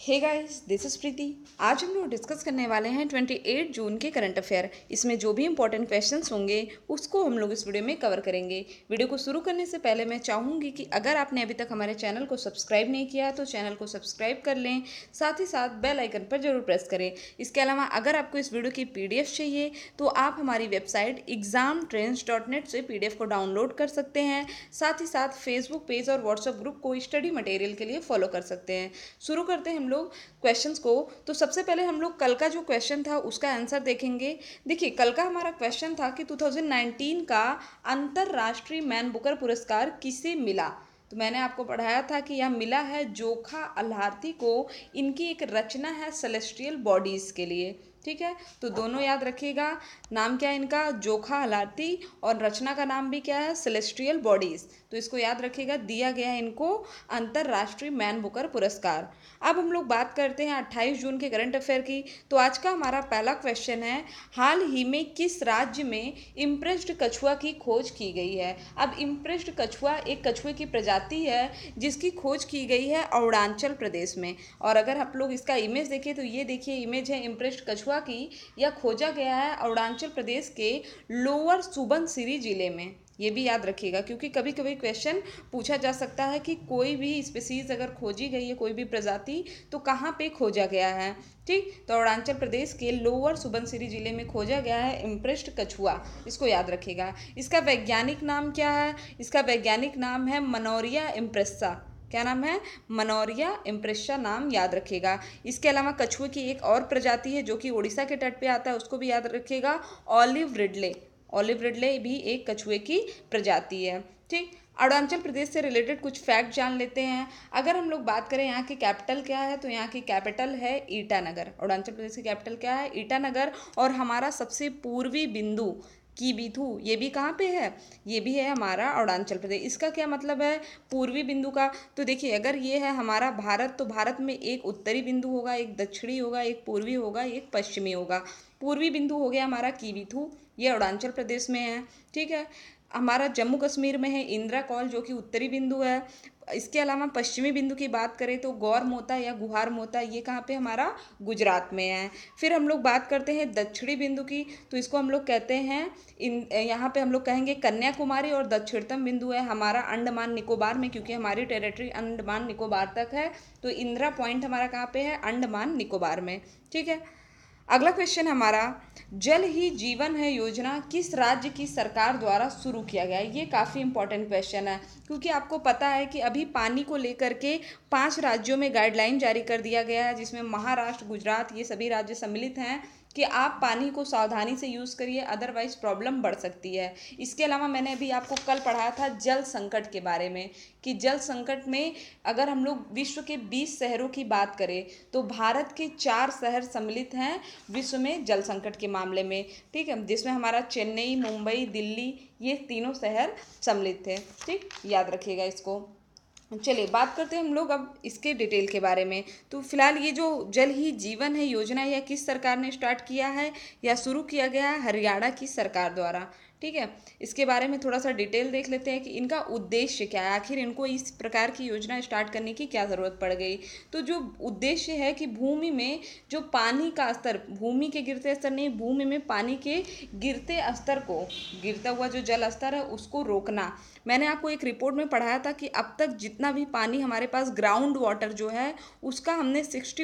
Hey guys, this is Preeti. आज हम लोग डिस्कस करने वाले हैं 28 जून के करंट अफेयर। इसमें जो भी इंपॉर्टेंट क्वेश्चंस होंगे उसको हम लोग इस वीडियो में कवर करेंगे। वीडियो को शुरू करने से पहले मैं चाहूँगी कि अगर आपने अभी तक हमारे चैनल को सब्सक्राइब नहीं किया तो चैनल को सब्सक्राइब कर लें, साथ ही साथ बेल आइकन पर जरूर प्रेस करें। इसके अलावा अगर आपको इस वीडियो की PDF चाहिए तो आप हमारी वेबसाइट examtrends.net से PDF को डाउनलोड कर सकते हैं। साथ ही साथ फेसबुक पेज और व्हाट्सएप ग्रुप को स्टडी मटेरियल के लिए फॉलो कर सकते हैं। शुरू करते हैं हम लोग क्वेश्चंस को। तो सबसे पहले हम लोग कल का जो क्वेश्चन था उसका आंसर देखेंगे। देखिए, कल का हमारा क्वेश्चन था कि 2019 का अंतर्राष्ट्रीय मैन बुकर पुरस्कार किसे मिला। तो मैंने आपको पढ़ाया था कि यह मिला है जोखा अल्हार्थी को। इनकी एक रचना है सेलेस्टियल बॉडीज के लिए। ठीक है, तो दोनों याद रखिएगा। नाम क्या है इनका? जोखा अल्हार्थी, और रचना का नाम भी क्या है? Celestial bodies. तो इसको याद रखिएगा, दिया गया है इनको अंतर्राष्ट्रीय मैन बुकर पुरस्कार। अब हम लोग बात करते हैं 28 जून के करंट अफेयर की। तो आज का हमारा पहला क्वेश्चन है, हाल ही में किस राज्य में इम्प्रेस्ड कछुआ की खोज की गई है। अब इम्प्रेस्ड कछुआ एक कछुए की प्रजाति है जिसकी खोज की गई है अरुणाचल प्रदेश में। और अगर आप लोग इसका इमेज देखें तो ये देखिए, इमेज है इम्प्रेस्ड कछुआ की। यह खोजा गया है अरुणाचल प्रदेश के लोअर सुबनसिरी जिले में। ये भी याद रखिएगा क्योंकि कभी कभी क्वेश्चन पूछा जा सकता है कि कोई भी स्पीसीज अगर खोजी गई है, कोई भी प्रजाति, तो कहाँ पे खोजा गया है। ठीक, तो अरुणाचल प्रदेश के लोअर सुबनसिरी जिले में खोजा गया है इम्प्रेस्ड कछुआ। इसको याद रखिएगा। इसका वैज्ञानिक नाम क्या है? इसका वैज्ञानिक नाम है मनोरिया इम्प्रेसा। क्या नाम है? मनोरिया इम्प्रेसा नाम याद रखिएगा। इसके अलावा कछुए की एक और प्रजाति है जो कि उड़ीसा के तट पे आता है, उसको भी याद रखिएगा, ऑलिव रिडले। ऑलिव रिडले भी एक कछुए की प्रजाति है। ठीक, अरुणाचल प्रदेश से रिलेटेड कुछ फैक्ट जान लेते हैं। अगर हम लोग बात करें यहाँ की कैपिटल क्या है, तो यहाँ की कैपिटल है ईटानगर। अरुणाचल प्रदेश की कैपिटल क्या है? ईटानगर। और हमारा सबसे पूर्वी बिंदु की बिथू, ये भी कहाँ पे है? ये भी है हमारा अरुणाचल प्रदेश। इसका क्या मतलब है पूर्वी बिंदु का? तो देखिए, अगर ये है हमारा भारत, तो भारत में एक उत्तरी बिंदु होगा, एक दक्षिणी होगा, एक पूर्वी होगा, एक पश्चिमी होगा। पूर्वी बिंदु हो गया हमारा कीबिथू, ये अरुणाचल प्रदेश में है। ठीक है, हमारा जम्मू कश्मीर में है इंदिरा कॉल जो कि उत्तरी बिंदु है। इसके अलावा पश्चिमी बिंदु की बात करें तो गौर मोता या गुहार मोता, ये कहाँ पे? हमारा गुजरात में है। फिर हम लोग बात करते हैं दक्षिणी बिंदु की, तो इसको हम लोग कहते हैं यहाँ पे हम लोग कहेंगे कन्याकुमारी। और दक्षिणतम बिंदु है हमारा अंडमान निकोबार में, क्योंकि हमारी टेरिटरी अंडमान निकोबार तक है। तो इंदिरा पॉइंट हमारा कहाँ पे है? अंडमान निकोबार में। ठीक है, अगला क्वेश्चन हमारा, जल ही जीवन है योजना किस राज्य की सरकार द्वारा शुरू किया गया है। ये काफ़ी इंपॉर्टेंट क्वेश्चन है क्योंकि आपको पता है कि अभी पानी को लेकर के 5 राज्यों में गाइडलाइन जारी कर दिया गया है, जिसमें महाराष्ट्र, गुजरात, ये सभी राज्य सम्मिलित हैं कि आप पानी को सावधानी से यूज़ करिए, अदरवाइज प्रॉब्लम बढ़ सकती है। इसके अलावा मैंने अभी आपको कल पढ़ाया था जल संकट के बारे में, कि जल संकट में अगर हम लोग विश्व के 20 शहरों की बात करें तो भारत के 4 शहर सम्मिलित हैं विश्व में जल संकट के मामले में। ठीक है, जिसमें हमारा चेन्नई, मुंबई, दिल्ली, ये तीनों शहर सम्मिलित थे। ठीक, याद रखिएगा इसको। चलिए बात करते हैं हम लोग अब इसके डिटेल के बारे में। तो फिलहाल ये जो जल ही जीवन है योजना, यह किस सरकार ने स्टार्ट किया है या शुरू किया गया है? हरियाणा की सरकार द्वारा। ठीक है, इसके बारे में थोड़ा सा डिटेल देख लेते हैं कि इनका उद्देश्य क्या है, आखिर इनको इस प्रकार की योजना स्टार्ट करने की क्या ज़रूरत पड़ गई। तो जो उद्देश्य है कि भूमि में जो पानी का स्तर, भूमि के गिरते स्तर नहीं, भूमि में पानी के गिरते स्तर को, गिरता हुआ जो जल स्तर है उसको रोकना। मैंने आपको एक रिपोर्ट में पढ़ाया था कि अब तक जितना भी पानी हमारे पास ग्राउंड वाटर जो है उसका हमने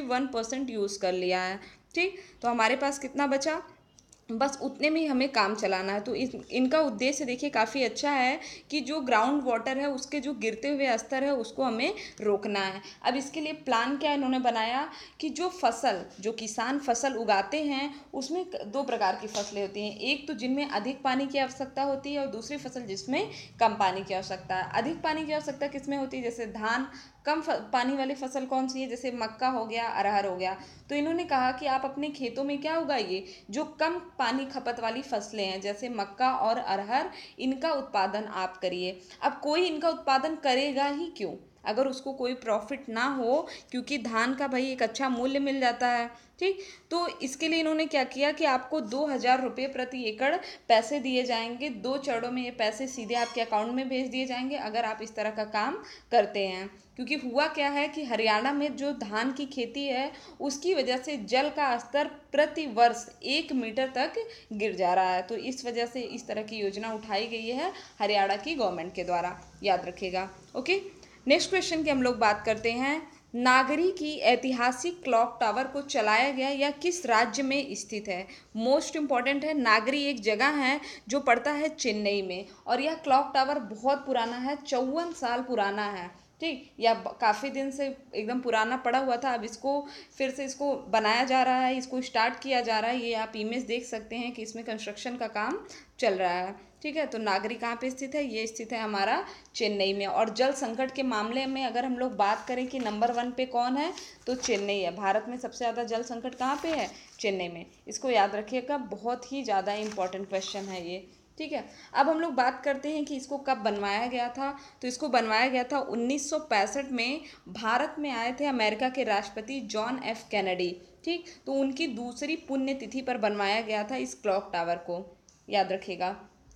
61% यूज़ कर लिया है। ठीक, तो हमारे पास कितना बचा? बस उतने में ही हमें काम चलाना है। तो इनका उद्देश्य देखिए काफ़ी अच्छा है कि जो ग्राउंड वाटर है उसके जो गिरते हुए स्तर है उसको हमें रोकना है। अब इसके लिए प्लान क्या इन्होंने बनाया कि जो फसल, जो किसान फसल उगाते हैं उसमें 2 प्रकार की फसलें होती हैं। एक तो जिनमें अधिक पानी की आवश्यकता होती है और दूसरी फसल जिसमें कम पानी की आवश्यकता है। अधिक पानी की आवश्यकता किसमें होती है? जैसे धान। कम पानी वाली फसल कौन सी है? जैसे मक्का हो गया, अरहर हो गया। तो इन्होंने कहा कि आप अपने खेतों में क्या उगाइए, जो कम पानी खपत वाली फसलें हैं जैसे मक्का और अरहर, इनका उत्पादन आप करिए। अब कोई इनका उत्पादन करेगा ही क्यों? अगर उसको कोई प्रॉफिट ना हो, क्योंकि धान का भाई एक अच्छा मूल्य मिल जाता है, ठीक। तो इसके लिए इन्होंने क्या किया कि आपको 2,000 रुपये प्रति एकड़ पैसे दिए जाएंगे, 2 चरणों में ये पैसे सीधे आपके अकाउंट में भेज दिए जाएंगे अगर आप इस तरह का काम करते हैं। क्योंकि हुआ क्या है कि हरियाणा में जो धान की खेती है उसकी वजह से जल का स्तर प्रति वर्ष 1 मीटर तक गिर जा रहा है। तो इस वजह से इस तरह की योजना उठाई गई है हरियाणा की गवर्नमेंट के द्वारा, याद रखिएगा। ओके, नेक्स्ट क्वेश्चन की हम लोग बात करते हैं। नागरी की ऐतिहासिक क्लॉक टावर को चलाया गया या किस राज्य में स्थित है? मोस्ट इंपॉर्टेंट है, नागरी एक जगह है जो पड़ता है चेन्नई में, और यह क्लॉक टावर बहुत पुराना है, 54 साल पुराना है, ठीक। या काफ़ी दिन से एकदम पुराना पड़ा हुआ था, अब इसको फिर से इसको बनाया जा रहा है, इसको स्टार्ट किया जा रहा है। ये आप इमेज देख सकते हैं कि इसमें कंस्ट्रक्शन का काम चल रहा है, ठीक है। तो नागरी कहाँ पे स्थित है? ये स्थित है हमारा चेन्नई में। और जल संकट के मामले में अगर हम लोग बात करें कि नंबर 1 पे कौन है, तो चेन्नई है। भारत में सबसे ज़्यादा जल संकट कहाँ पे है? चेन्नई में। इसको याद रखिएगा, बहुत ही ज़्यादा इंपॉर्टेंट क्वेश्चन है ये, ठीक है। अब हम लोग बात करते हैं कि इसको कब बनवाया गया था। तो इसको बनवाया गया था 1965 में। भारत में आए थे अमेरिका के राष्ट्रपति जॉन एफ कैनेडी, ठीक। तो उनकी दूसरी पुण्यतिथि पर बनवाया गया था इस क्लॉक टावर को, याद रखिएगा।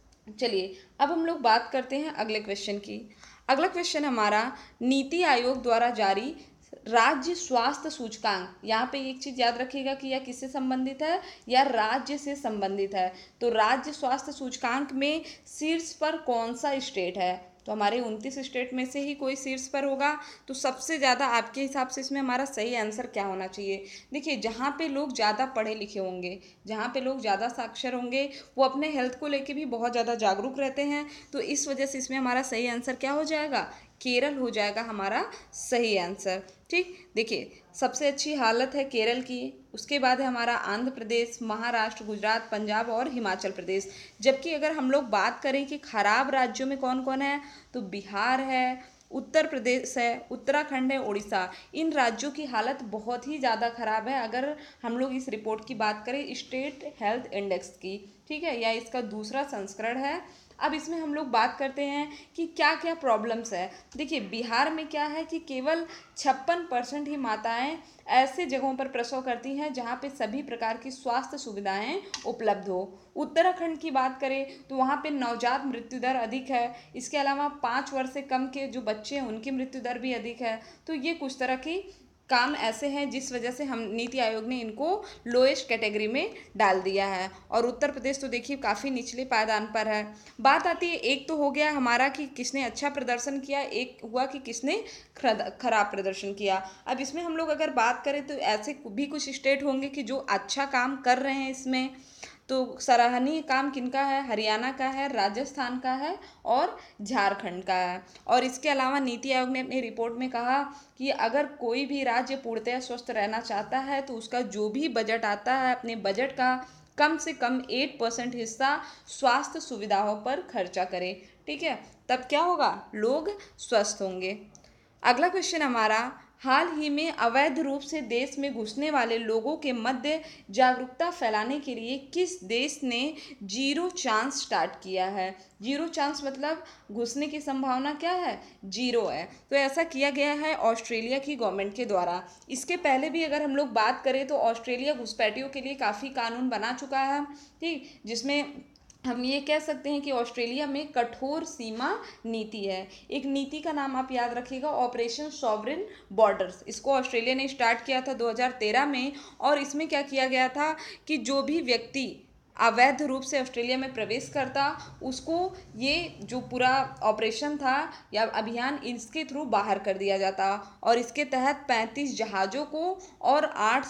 चलिए अब हम लोग बात करते हैं अगले क्वेश्चन की। अगला क्वेश्चन हमारा, नीति आयोग द्वारा जारी राज्य स्वास्थ्य सूचकांक। यहाँ पे एक चीज याद रखिएगा कि यह किससे संबंधित है? या राज्य से संबंधित है। तो राज्य स्वास्थ्य सूचकांक में शीर्ष पर कौन सा स्टेट है? तो हमारे 29 स्टेट में से ही कोई शीर्ष पर होगा। तो सबसे ज़्यादा आपके हिसाब से इसमें हमारा सही आंसर क्या होना चाहिए? देखिए, जहाँ पे लोग ज़्यादा पढ़े लिखे होंगे, जहाँ पे लोग ज़्यादा साक्षर होंगे, वो अपने हेल्थ को लेके भी बहुत ज़्यादा जागरूक रहते हैं। तो इस वजह से इसमें हमारा सही आंसर क्या हो जाएगा? केरल हो जाएगा हमारा सही आंसर, ठीक। देखिए, सबसे अच्छी हालत है केरल की, उसके बाद है हमारा आंध्र प्रदेश, महाराष्ट्र, गुजरात, पंजाब और हिमाचल प्रदेश। जबकि अगर हम लोग बात करें कि खराब राज्यों में कौन कौन है, तो बिहार है, उत्तर प्रदेश है, उत्तराखंड है, उड़ीसा। इन राज्यों की हालत बहुत ही ज़्यादा खराब है अगर हम लोग इस रिपोर्ट की बात करें स्टेट हेल्थ इंडेक्स की, ठीक है। या इसका दूसरा संस्करण है। अब इसमें हम लोग बात करते हैं कि क्या क्या प्रॉब्लम्स है। देखिए, बिहार में क्या है कि केवल 56% ही माताएं ऐसे जगहों पर प्रसव करती हैं जहां पे सभी प्रकार की स्वास्थ्य सुविधाएं उपलब्ध हो। उत्तराखंड की बात करें तो वहां पे नवजात मृत्यु दर अधिक है। इसके अलावा 5 वर्ष से कम के जो बच्चे हैं उनकी मृत्यु दर भी अधिक है। तो ये कुछ तरह की काम ऐसे हैं जिस वजह से हम नीति आयोग ने इनको लोएस्ट कैटेगरी में डाल दिया है। और उत्तर प्रदेश तो देखिए काफ़ी निचले पायदान पर है। बात आती है, एक तो हो गया हमारा कि किसने अच्छा प्रदर्शन किया, एक हुआ कि किसने खराब प्रदर्शन किया। अब इसमें हम लोग अगर बात करें तो ऐसे भी कुछ स्टेट होंगे कि जो अच्छा काम कर रहे हैं इसमें। तो सराहनीय काम किनका है? हरियाणा का है, राजस्थान का है और झारखंड का है। और इसके अलावा नीति आयोग ने अपनी रिपोर्ट में कहा कि अगर कोई भी राज्य पूर्णतः स्वस्थ रहना चाहता है तो उसका जो भी बजट आता है अपने बजट का कम से कम 8% हिस्सा स्वास्थ्य सुविधाओं पर खर्चा करे, ठीक है। तब क्या होगा? लोग स्वस्थ होंगे। अगला क्वेश्चन हमारा, हाल ही में अवैध रूप से देश में घुसने वाले लोगों के मध्य जागरूकता फैलाने के लिए किस देश ने जीरो चांस स्टार्ट किया है? जीरो चांस मतलब घुसने की संभावना क्या है? जीरो है। तो ऐसा किया गया है ऑस्ट्रेलिया की गवर्नमेंट के द्वारा। इसके पहले भी अगर हम लोग बात करें तो ऑस्ट्रेलिया घुसपैठियों के लिए काफ़ी कानून बना चुका है, ठीक। जिसमें हम ये कह सकते हैं कि ऑस्ट्रेलिया में कठोर सीमा नीति है। एक नीति का नाम आप याद रखिएगा, ऑपरेशन सॉवरिन बॉर्डर्स। इसको ऑस्ट्रेलिया ने स्टार्ट किया था 2013 में। और इसमें क्या किया गया था कि जो भी व्यक्ति अवैध रूप से ऑस्ट्रेलिया में प्रवेश करता उसको ये जो पूरा ऑपरेशन था या अभियान इसके थ्रू बाहर कर दिया जाता। और इसके तहत 35 जहाज़ों को और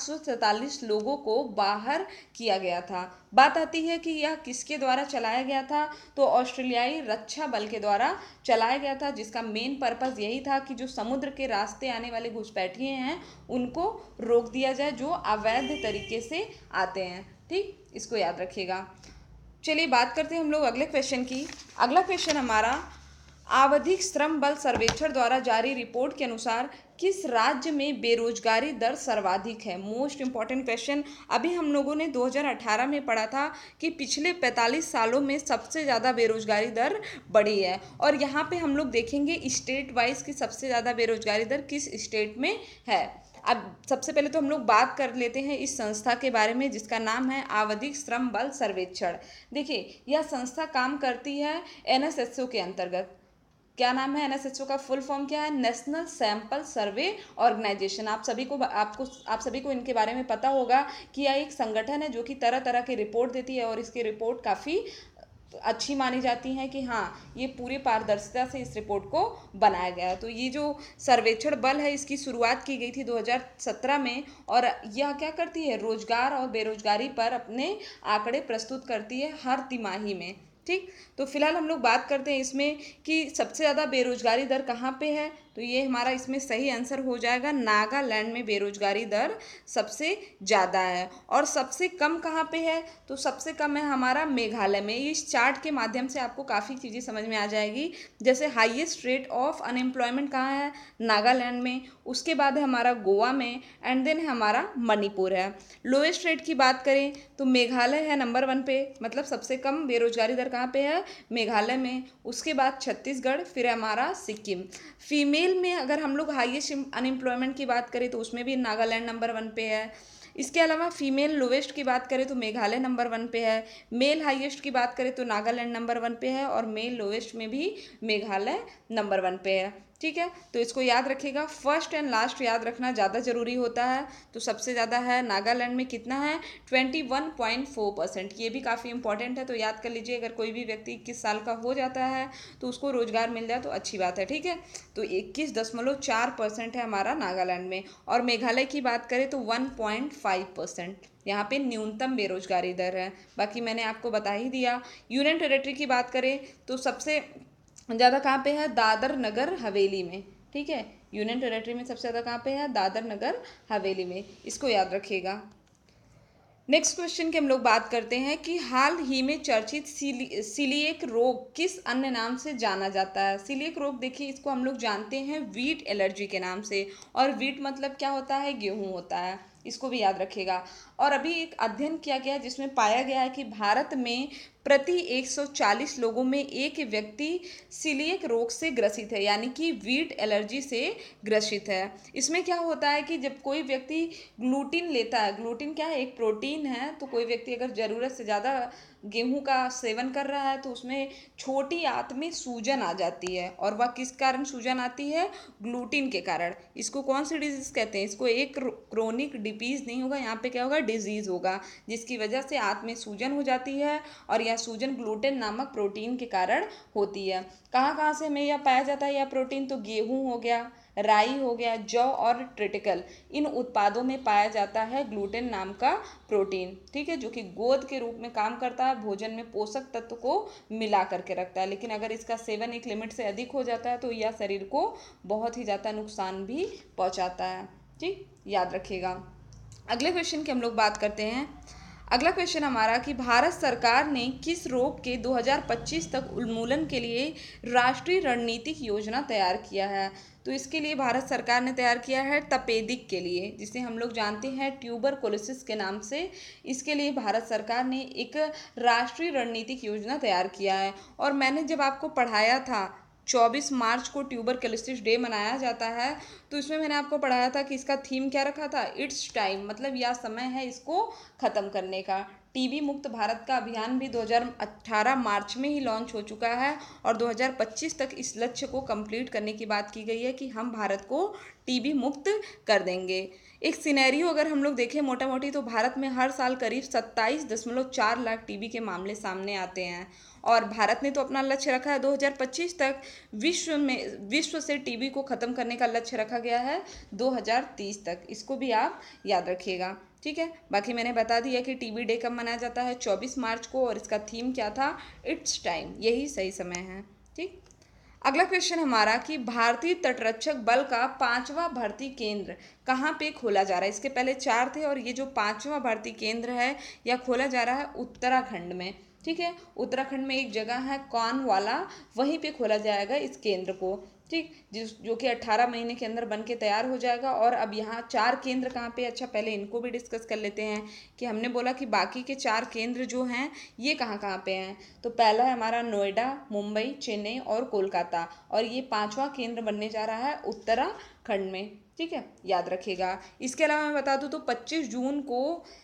843 लोगों को बाहर किया गया था। बात आती है कि यह किसके द्वारा चलाया गया था? तो ऑस्ट्रेलियाई रक्षा बल के द्वारा चलाया गया था, जिसका मेन पर्पस यही था कि जो समुद्र के रास्ते आने वाले घुसपैठिए हैं उनको रोक दिया जाए जो अवैध तरीके से आते हैं, ठीक। इसको याद रखिएगा। चलिए बात करते हैं हम लोग अगले क्वेश्चन की। अगला क्वेश्चन हमारा, आवधिक श्रम बल सर्वेक्षण द्वारा जारी रिपोर्ट के अनुसार किस राज्य में बेरोजगारी दर सर्वाधिक है? Most important question. अभी हम लोगों ने 2018 में पढ़ा था कि पिछले 45 सालों में सबसे ज़्यादा बेरोजगारी दर बढ़ी है, और यहाँ पे हम लोग देखेंगे स्टेट वाइज की सबसे ज़्यादा बेरोजगारी दर किस स्टेट में है। अब सबसे पहले तो हम लोग बात कर लेते हैं इस संस्था के बारे में, जिसका नाम है आवधिक श्रम बल सर्वेक्षण। देखिए, यह संस्था काम करती है एनएसएसओ के अंतर्गत। क्या नाम है एनएसएसओ का? फुल फॉर्म क्या है? National sample survey organisation. आप सभी को इनके बारे में पता होगा कि यह एक संगठन है जो कि तरह तरह की रिपोर्ट देती है, और इसकी रिपोर्ट काफ़ी अच्छी मानी जाती है कि हाँ, ये पूरी पारदर्शिता से इस रिपोर्ट को बनाया गया है। तो ये जो सर्वेक्षण बल है, इसकी शुरुआत की गई थी 2017 में, और यह क्या करती है? रोजगार और बेरोजगारी पर अपने आंकड़े प्रस्तुत करती है हर तिमाही में। ठीक, तो फिलहाल हम लोग बात करते हैं इसमें कि सबसे ज़्यादा बेरोजगारी दर कहाँ पे है। तो ये हमारा इसमें सही आंसर हो जाएगा, नागालैंड में बेरोजगारी दर सबसे ज़्यादा है। और सबसे कम कहाँ पे है? तो सबसे कम है हमारा मेघालय में। इस चार्ट के माध्यम से आपको काफ़ी चीज़ें समझ में आ जाएगी। जैसे हाईएस्ट रेट ऑफ अनएम्प्लॉयमेंट कहाँ है? नागालैंड में। उसके बाद है हमारा गोवा में, एंड देन है हमारा मणिपुर है। लोएस्ट रेट की बात करें तो मेघालय है नंबर 1 पे, मतलब सबसे कम बेरोजगारी दर कहाँ पे है? मेघालय में। उसके बाद छत्तीसगढ़, फिर हमारा सिक्किम। फीमेल में अगर हम लोग हाईएस्ट अनएम्प्लॉयमेंट की बात करें तो उसमें भी नागालैंड नंबर 1 पे है। इसके अलावा फीमेल लोवेस्ट की बात करें तो मेघालय नंबर 1 पे है। मेल हाईएस्ट की बात करें तो नागालैंड नंबर 1 पे है, और मेल लोवेस्ट में भी मेघालय नंबर 1 पे है। ठीक है, तो इसको याद रखिएगा, फर्स्ट एंड लास्ट याद रखना ज़्यादा ज़रूरी होता है। तो सबसे ज़्यादा है नागालैंड में, कितना है? 21.4%। ये भी काफ़ी इंपॉर्टेंट है, तो याद कर लीजिए। अगर कोई भी व्यक्ति 21 साल का हो जाता है तो उसको रोजगार मिल जाए तो अच्छी बात है। ठीक है, तो 21.4% है हमारा नागालैंड में। और मेघालय की बात करें तो 1.5% यहाँ पे न्यूनतम बेरोजगारी दर है। बाकी मैंने आपको बता ही दिया। यूनियन टेरेटरी की बात करें तो सबसे ज़्यादा कहाँ पे है? दादर नगर हवेली में। ठीक है, यूनियन टेरेटरी में सबसे ज़्यादा कहाँ पे है? दादर नगर हवेली में। इसको याद रखिएगा। नेक्स्ट क्वेश्चन की हम लोग बात करते हैं कि हाल ही में चर्चित सीलिएक रोग किस अन्य नाम से जाना जाता है? सीलिएक रोग, देखिए, इसको हम लोग जानते हैं वीट एलर्जी के नाम से। और वीट मतलब क्या होता है? गेहूं होता है। इसको भी याद रखिएगा। और अभी एक अध्ययन किया गया जिसमें पाया गया है कि भारत में प्रति 140 लोगों में एक व्यक्ति सीलिएक रोग से ग्रसित है, यानी कि वीट एलर्जी से ग्रसित है। इसमें क्या होता है कि जब कोई व्यक्ति ग्लूटीन लेता है, ग्लूटीन क्या है? एक प्रोटीन है। तो कोई व्यक्ति अगर ज़रूरत से ज़्यादा गेहूं का सेवन कर रहा है तो उसमें छोटी आंत में सूजन आ जाती है। और वह किस कारण सूजन आती है? ग्लूटीन के कारण। इसको कौन सी डिजीज कहते हैं? इसको एक क्रोनिक डिजीज नहीं होगा, यहाँ पे क्या होगा? डिजीज होगा, जिसकी वजह से आंत में सूजन हो जाती है, और यह सूजन ग्लूटेन नामक प्रोटीन के कारण होती है। कहाँ कहाँ से हमें यह पाया जाता है? यह प्रोटीन तो गेहूं हो गया, राई हो गया, जौ और ट्रिटिकल, इन उत्पादों में पाया जाता है ग्लूटेन नाम का प्रोटीन। ठीक है, जो कि गोंद के रूप में काम करता है, भोजन में पोषक तत्व को मिला करके रखता है। लेकिन अगर इसका सेवन एक लिमिट से अधिक हो जाता है तो यह शरीर को बहुत ही ज़्यादा नुकसान भी पहुंचाता है। ठीक, याद रखिएगा। अगले क्वेश्चन की हम लोग बात करते हैं। अगला क्वेश्चन हमारा कि भारत सरकार ने किस रोग के 2025 तक उन्मूलन के लिए राष्ट्रीय रणनीतिक योजना तैयार किया है? तो इसके लिए भारत सरकार ने तैयार किया है तपेदिक के लिए, जिसे हम लोग जानते हैं ट्यूबरकुलोसिस के नाम से। इसके लिए भारत सरकार ने एक राष्ट्रीय रणनीतिक योजना तैयार किया है। और मैंने जब आपको पढ़ाया था 24 मार्च को ट्यूबरकुलोसिस डे मनाया जाता है, तो इसमें मैंने आपको पढ़ाया था कि इसका थीम क्या रखा था? इट्स टाइम, मतलब यह समय है इसको ख़त्म करने का। टीबी मुक्त भारत का अभियान भी 2018 मार्च में ही लॉन्च हो चुका है, और 2025 तक इस लक्ष्य को कंप्लीट करने की बात की गई है कि हम भारत को टीबी मुक्त कर देंगे। एक सिनेरियो अगर हम लोग देखें मोटा मोटी, तो भारत में हर साल करीब 27.4 लाख टीबी के मामले सामने आते हैं। और भारत ने तो अपना लक्ष्य रखा है 2025 तक। विश्व से टीबी को ख़त्म करने का लक्ष्य रखा गया है 2030 तक। इसको भी आप याद रखिएगा। ठीक है, बाकी मैंने बता दिया कि टीबी डे कब मनाया जाता है, 24 मार्च को, और इसका थीम क्या था? इट्स टाइम, यही सही समय है। ठीक, अगला क्वेश्चन हमारा कि भारतीय तटरक्षक बल का 5वां भर्ती केंद्र कहाँ पे खोला जा रहा है? इसके पहले 4 थे, और ये जो 5वां भर्ती केंद्र है यह खोला जा रहा है उत्तराखंड में। ठीक है। उत्तराखंड में एक जगह है कौनवाला, वहीं पे खोला जाएगा इस केंद्र को, ठीक, जो कि 18 महीने के अंदर बन के तैयार हो जाएगा। और अब यहाँ 4 केंद्र कहाँ पे, अच्छा पहले इनको भी डिस्कस कर लेते हैं कि हमने बोला कि बाकी के 4 केंद्र जो हैं ये कहाँ कहाँ पे हैं। तो पहला है हमारा नोएडा, मुंबई, चेन्नई और कोलकाता, और ये 5वां केंद्र बनने जा रहा है उत्तराखंड में, ठीक है, याद रखिएगा। इसके अलावा मैं बता दूँ तो 25 जून को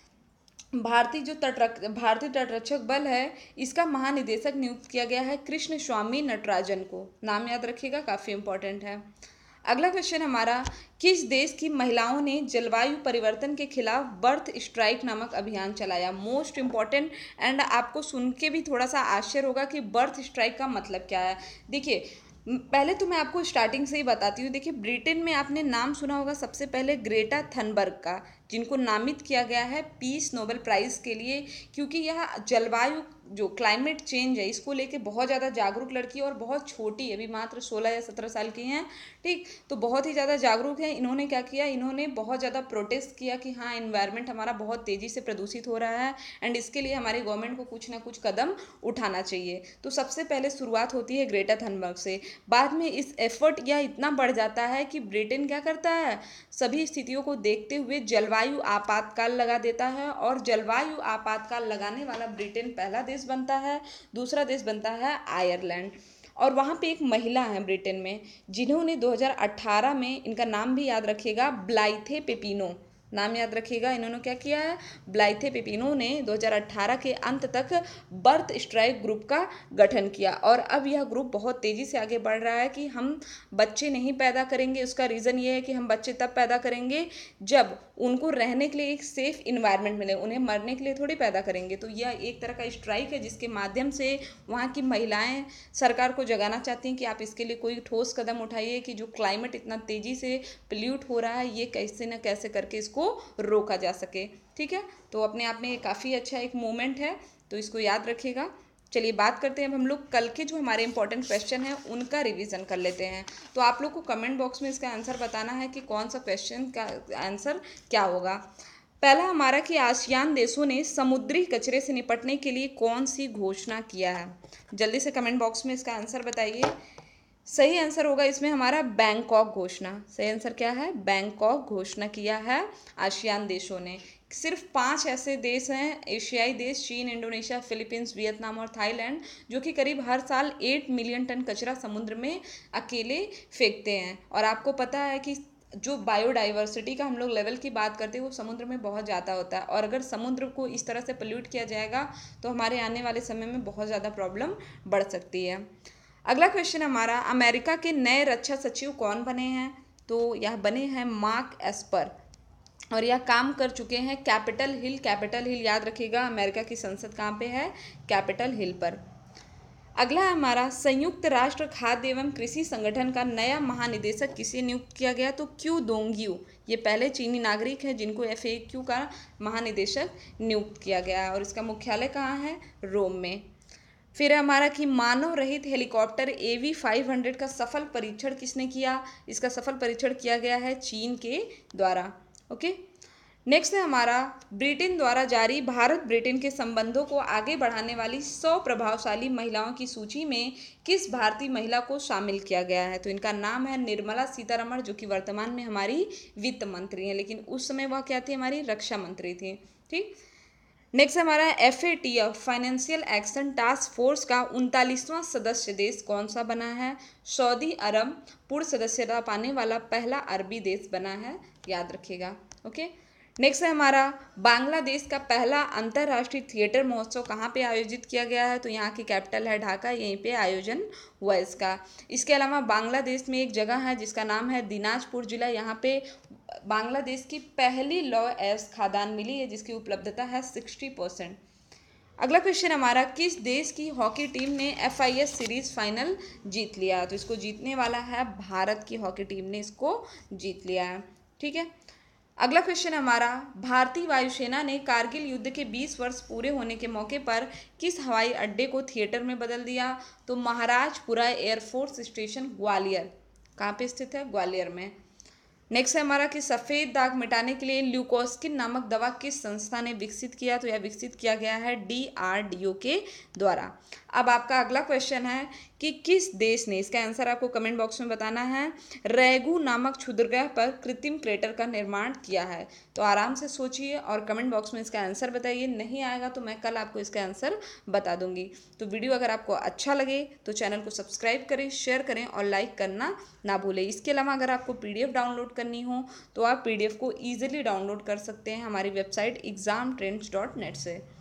भारतीय तटरक्षक बल है, इसका महानिदेशक नियुक्त किया गया है कृष्ण स्वामी नटराजन को, नाम याद रखिएगा, काफ़ी इंपॉर्टेंट है। अगला क्वेश्चन हमारा, किस देश की महिलाओं ने जलवायु परिवर्तन के खिलाफ बर्थ स्ट्राइक नामक अभियान चलाया? मोस्ट इंपॉर्टेंट, एंड आपको सुन के भी थोड़ा सा आश्चर्य होगा कि बर्थ स्ट्राइक का मतलब क्या है। देखिए, पहले तो मैं आपको स्टार्टिंग से ही बताती हूँ। देखिए, ब्रिटेन में आपने नाम सुना होगा सबसे पहले ग्रेटा थनबर्ग का, जिनको नामित किया गया है पीस नोबेल प्राइज़ के लिए, क्योंकि यह जलवायु जो क्लाइमेट चेंज है इसको लेके बहुत ज़्यादा जागरूक लड़की है और बहुत छोटी है, अभी मात्र 16 या 17 साल की हैं, ठीक, तो बहुत ही ज़्यादा जागरूक है। इन्होंने क्या किया, इन्होंने बहुत ज़्यादा प्रोटेस्ट किया कि हाँ, इन्वायरमेंट हमारा बहुत तेज़ी से प्रदूषित हो रहा है एंड इसके लिए हमारी गवर्नमेंट को कुछ ना कुछ कदम उठाना चाहिए। तो सबसे पहले शुरुआत होती है ग्रेटा थनबर्ग से। बाद में इस एफर्ट यह इतना बढ़ जाता है कि ब्रिटेन क्या करता है, सभी स्थितियों को देखते हुए जलवायु आपातकाल लगा देता है, और जलवायु आपातकाल लगाने वाला ब्रिटेन पहला देश बनता है। दूसरा देश बनता है आयरलैंड, और वहाँ पे एक महिला है ब्रिटेन में जिन्होंने 2018 में, इनका नाम भी याद रखिएगा, ब्लाइथे पेपिनो, नाम याद रखिएगा, इन्होंने क्या किया है, ब्लाइथे पेपिनो ने 2018 के अंत तक बर्थ स्ट्राइक ग्रुप का गठन किया। और अब यह ग्रुप बहुत तेज़ी से आगे बढ़ रहा है कि हम बच्चे नहीं पैदा करेंगे। उसका रीज़न ये है कि हम बच्चे तब पैदा करेंगे जब उनको रहने के लिए एक सेफ इन्वायरमेंट मिले, उन्हें मरने के लिए थोड़ी पैदा करेंगे। तो यह एक तरह का स्ट्राइक है जिसके माध्यम से वहाँ की महिलाएं सरकार को जगाना चाहती हैं कि आप इसके लिए कोई ठोस कदम उठाइए कि जो क्लाइमेट इतना तेज़ी से पोल्यूट हो रहा है ये कैसे न कैसे करके इसको रोका जा सके, ठीक है। तो अपने आप में काफ़ी अच्छा एक मोमेंट है, तो इसको याद रखिएगा। चलिए बात करते हैं अब हम लोग कल के जो हमारे इंपॉर्टेंट क्वेश्चन हैं उनका रिवीजन कर लेते हैं। तो आप लोग को कमेंट बॉक्स में इसका आंसर बताना है कि कौन सा क्वेश्चन का आंसर क्या होगा। पहला हमारा कि आसियान देशों ने समुद्री कचरे से निपटने के लिए कौन सी घोषणा किया है? जल्दी से कमेंट बॉक्स में इसका आंसर बताइए। सही आंसर होगा इसमें हमारा बैंकॉक घोषणा। सही आंसर क्या है? बैंकॉक घोषणा किया है आसियान देशों ने। सिर्फ 5 ऐसे देश हैं एशियाई देश, चीन, इंडोनेशिया, फिलीपींस, वियतनाम और थाईलैंड, जो कि करीब हर साल 8 मिलियन टन कचरा समुद्र में अकेले फेंकते हैं। और आपको पता है कि जो बायोडाइवर्सिटी का हम लोग लेवल की बात करते हैं वो समुद्र में बहुत ज़्यादा होता है, और अगर समुद्र को इस तरह से पोल्यूट किया जाएगा तो हमारे आने वाले समय में बहुत ज़्यादा प्रॉब्लम बढ़ सकती है। अगला क्वेश्चन हमारा, अमेरिका के नए रक्षा सचिव कौन बने हैं? तो यह बने हैं मार्क एस्पर, और यह काम कर चुके हैं कैपिटल हिल। कैपिटल हिल याद रखिएगा, अमेरिका की संसद कहाँ पे है? कैपिटल हिल पर। अगला है हमारा, संयुक्त राष्ट्र खाद्य एवं कृषि संगठन का नया महानिदेशक किसे नियुक्त किया गया? तो क्यू दोंग्यू, ये पहले चीनी नागरिक हैं जिनको FAQ का महानिदेशक नियुक्त किया गया है, और इसका मुख्यालय कहाँ है? रोम में। फिर हमारा कि मानव रहित हेलीकॉप्टर AV500 का सफल परीक्षण किसने किया? इसका सफल परीक्षण किया गया है चीन के द्वारा। ओके, नेक्स्ट है हमारा, ब्रिटेन द्वारा जारी भारत ब्रिटेन के संबंधों को आगे बढ़ाने वाली 100 प्रभावशाली महिलाओं की सूची में किस भारतीय महिला को शामिल किया गया है? तो इनका नाम है निर्मला सीतारमण, जो कि वर्तमान में हमारी वित्त मंत्री हैं, लेकिन उस समय वह क्या थी? हमारी रक्षा मंत्री थी, ठीक। नेक्स्ट हमारा FATF financial action task force का 39वां सदस्य देश कौन सा बना है? सऊदी अरब पूर्ण सदस्यता पाने वाला पहला अरबी देश बना है, याद रखिएगा। ओके, नेक्स्ट है हमारा, बांग्लादेश का पहला अंतर्राष्ट्रीय थिएटर महोत्सव कहाँ पे आयोजित किया गया है? तो यहाँ की कैपिटल है ढाका, यहीं पे आयोजन हुआ इसका। इसके अलावा बांग्लादेश में एक जगह है जिसका नाम है दिनाजपुर जिला, यहाँ पे बांग्लादेश की पहली लौ एश खादान मिली है जिसकी उपलब्धता है 60%। अगला क्वेश्चन हमारा, किस देश की हॉकी टीम ने FIS सीरीज फाइनल जीत लिया? तो इसको जीतने वाला है भारत की हॉकी टीम ने इसको जीत लिया है, ठीक है। अगला क्वेश्चन हमारा, भारतीय वायुसेना ने कारगिल युद्ध के 20 वर्ष पूरे होने के मौके पर किस हवाई अड्डे को थिएटर में बदल दिया? तो महाराजपुरा एयरफोर्स स्टेशन ग्वालियर, कहाँ पे स्थित है? ग्वालियर में। नेक्स्ट है हमारा कि सफ़ेद दाग मिटाने के लिए ल्यूकोस्किन नामक दवा किस संस्था ने विकसित किया, तो यह विकसित किया गया है DRDO के द्वारा। अब आपका अगला क्वेश्चन है कि किस देश ने, इसका आंसर आपको कमेंट बॉक्स में बताना है, रैगू नामक क्षुद्रग्रह पर कृत्रिम क्रेटर का निर्माण किया है। तो आराम से सोचिए और कमेंट बॉक्स में इसका आंसर बताइए। नहीं आएगा तो मैं कल आपको इसका आंसर बता दूंगी। तो वीडियो अगर आपको अच्छा लगे तो चैनल को सब्सक्राइब करें, शेयर करें और लाइक करना ना भूलें। इसके अलावा अगर आपको PDF डाउनलोड करनी हो तो आप PDF को ईजिली डाउनलोड कर सकते हैं हमारी वेबसाइट examtrends.net से।